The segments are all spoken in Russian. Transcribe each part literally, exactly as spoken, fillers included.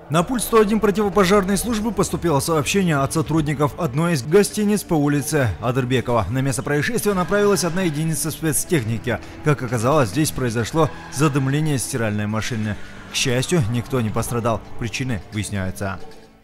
На пульт сто один противопожарной службы поступило сообщение от сотрудников одной из гостиниц по улице Адырбекова. На место происшествия направилась одна единица спецтехники. Как оказалось, здесь произошло задымление стиральной машины. К счастью, никто не пострадал. Причины выясняются.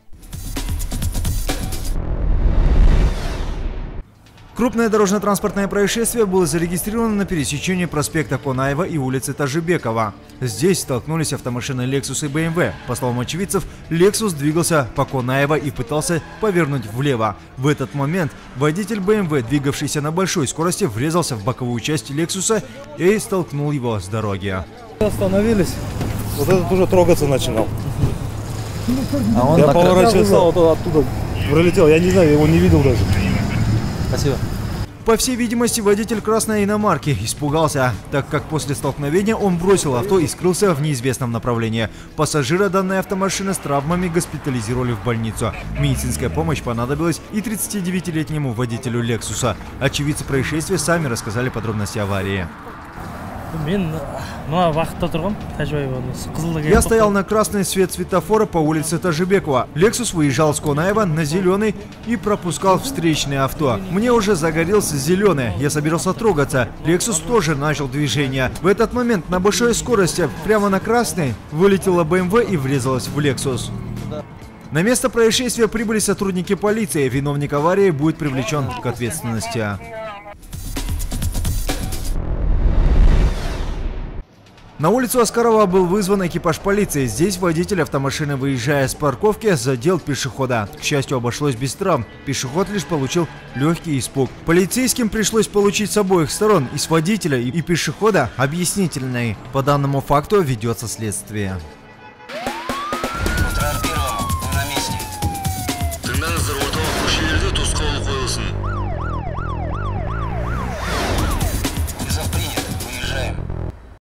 Крупное дорожно-транспортное происшествие было зарегистрировано на пересечении проспекта Конаева и улицы Тажибекова. Здесь столкнулись автомашины Lexus и бэ эм вэ. По словам очевидцев, Lexus двигался по Конаева и пытался повернуть влево. В этот момент водитель бэ эм вэ, двигавшийся на большой скорости, врезался в боковую часть Lexus и столкнул его с дороги. Остановились, вот этот уже трогаться начинал. А он я поворачивался, вот оттуда пролетел, я не знаю, его не видел даже. Спасибо. По всей видимости, водитель красной иномарки испугался, так как после столкновения он бросил авто и скрылся в неизвестном направлении. Пассажира данной автомашины с травмами госпитализировали в больницу. Медицинская помощь понадобилась и тридцатидевятилетнему водителю Лексуса. Очевидцы происшествия сами рассказали подробности аварии. Я стоял на красный свет светофора по улице Тажибекова. Lexus выезжал с Конаева на зеленый и пропускал встречное авто. Мне уже загорелся зеленый. Я собирался трогаться. Lexus тоже начал движение. В этот момент на большой скорости прямо на красный вылетела бэ эм вэ и врезалась в Lexus. На место происшествия прибыли сотрудники полиции. Виновник аварии будет привлечен к ответственности. На улицу Аскарова был вызван экипаж полиции. Здесь водитель автомашины, выезжая с парковки, задел пешехода. К счастью, обошлось без травм. Пешеход лишь получил легкий испуг. Полицейским пришлось получить с обоих сторон, и с водителя, и пешехода, объяснительные. По данному факту ведется следствие. На месте.